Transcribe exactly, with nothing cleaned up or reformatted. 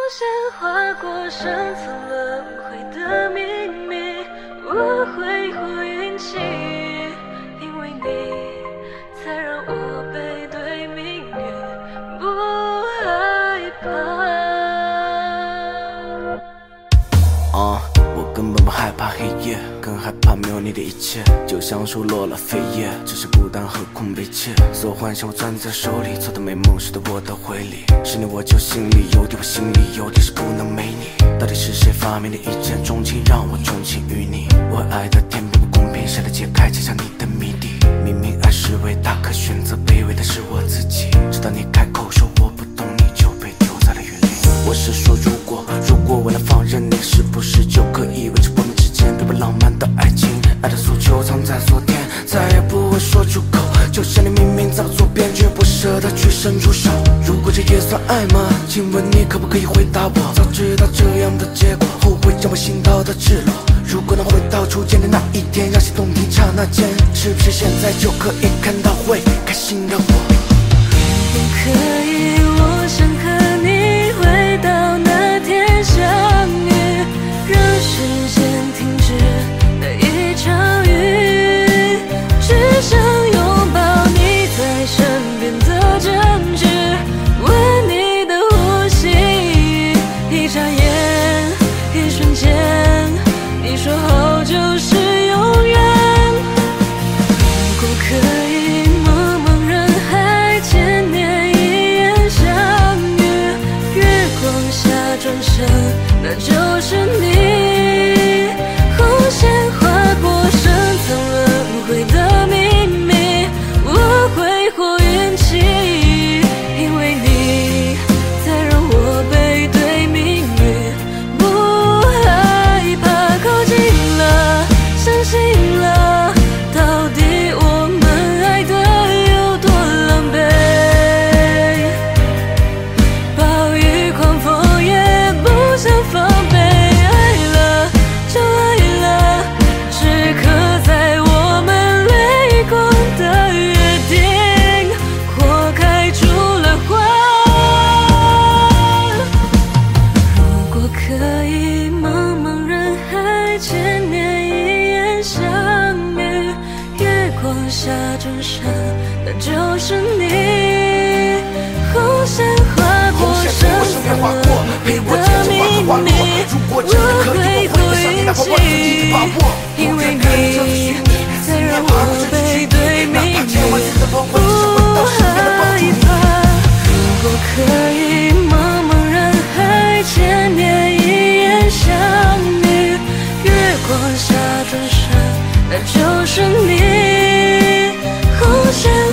线划过深层轮回的秘密，我挥霍运气，因为你才让我背对命运不害怕。 啊、uh, 我根本不害怕黑夜，更害怕没有你的一切，就像树落了飞叶，只是孤单何况悲切。所有幻想我攥在手里，错的美梦使得我的回礼，是你我就心里有底，我心里有底是不能没你。到底是谁发明的一见钟情，让我钟情于你？我爱的天并不公平，谁来解开揭晓你的谜底？明明爱是伟大，可选择卑微的是我自己。直到你开口说我不懂你，就被丢在了云里。我是说如果如果为了放任你，是不是就可以维持我们之间并不浪漫的爱情？爱的诉求藏在昨天，再也不会说出口，就像你明明早做编剧，不舍得去伸出手。如果这也算爱吗？请问你可不可以回答我？早知道这样的结果，后悔将我心到的赤裸。如果能回到初见的那一天，让心动停刹那间，是不是现在就可以看到会开心的我？ 不可以，我想和你回到那天相遇，让时间停止那一场雨，只想拥抱你在身边的证据，闻你的呼吸，一眨眼，一瞬间，你说好就是永远。如果可以，茫茫人海，千年一眼相遇，月光下转身，那就是你。红线划过深层轮回的秘密，我挥霍运气，因为你才让我背对命运不害怕。靠近了，相信了，到底我们爱得有多狼狈？暴雨狂风也不想防备，爱了就爱了，只刻在我们泪光的约定，火开出了花。如果可以，茫茫人海，千年一眼相遇，月光下转身，那就是你。红线划过深层轮回的秘密，我挥霍运气，因为你才让我背对命运不害怕。如果可以，茫茫人海，千年一眼相遇，月光下转身，那就是你。红线